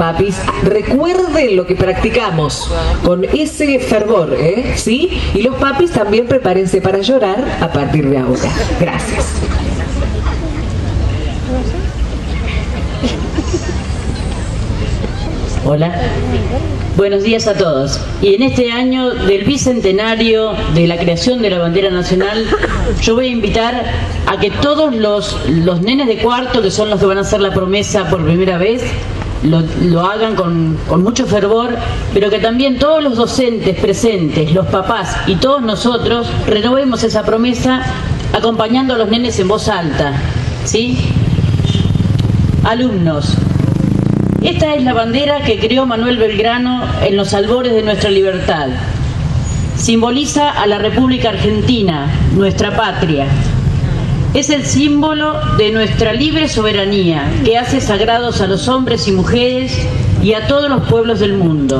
papis recuerden lo que practicamos con ese fervor, ¿sí? Y los papis también prepárense para llorar a partir de ahora. Gracias. Hola, buenos días a todos. Y en este año del bicentenario de la creación de la bandera nacional, yo voy a invitar a que todos los nenes de cuarto, que son los que van a hacer la promesa por primera vez, lo hagan con mucho fervor, pero que también todos los docentes presentes, los papás y todos nosotros renovemos esa promesa acompañando a los nenes en voz alta, ¿sí? Alumnos, esta es la bandera que creó Manuel Belgrano en los albores de nuestra libertad. Simboliza a la República Argentina, nuestra patria. Es el símbolo de nuestra libre soberanía que hace sagrados a los hombres y mujeres y a todos los pueblos del mundo.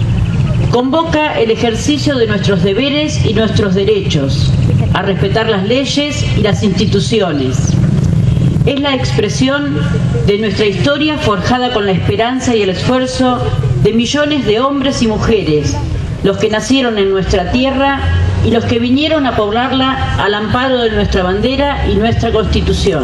Convoca el ejercicio de nuestros deberes y nuestros derechos, a respetar las leyes y las instituciones. Es la expresión de nuestra historia forjada con la esperanza y el esfuerzo de millones de hombres y mujeres, los que nacieron en nuestra tierra y los que vinieron a poblarla al amparo de nuestra bandera y nuestra Constitución.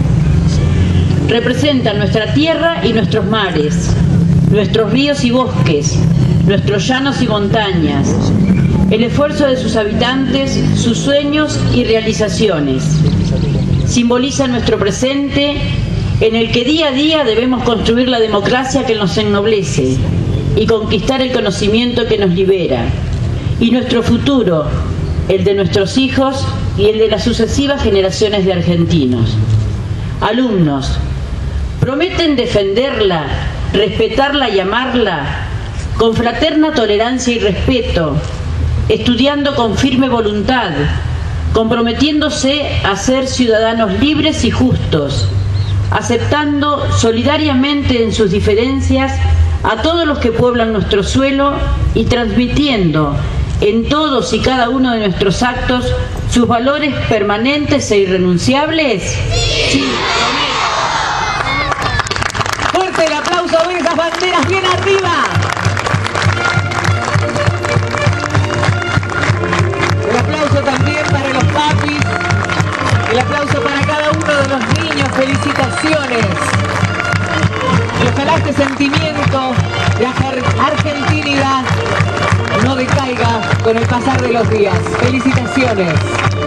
Representa nuestra tierra y nuestros mares, nuestros ríos y bosques, nuestros llanos y montañas, el esfuerzo de sus habitantes, sus sueños y realizaciones. Simboliza nuestro presente, en el que día a día debemos construir la democracia que nos ennoblece y conquistar el conocimiento que nos libera, y nuestro futuro, el de nuestros hijos y el de las sucesivas generaciones de argentinos. Alumnos, ¿prometen defenderla, respetarla y amarla con fraterna tolerancia y respeto, estudiando con firme voluntad, comprometiéndose a ser ciudadanos libres y justos, aceptando solidariamente en sus diferencias a todos los que pueblan nuestro suelo y transmitiendo en todos y cada uno de nuestros actos sus valores permanentes e irrenunciables? Sí. Fuerte el aplauso, ven esas banderas bien arriba. El aplauso también para los papis, el aplauso para cada uno de los niños, felicitaciones. Y ojalá este sentimiento de argentinidad no decaiga con el pasar de los días. Felicitaciones.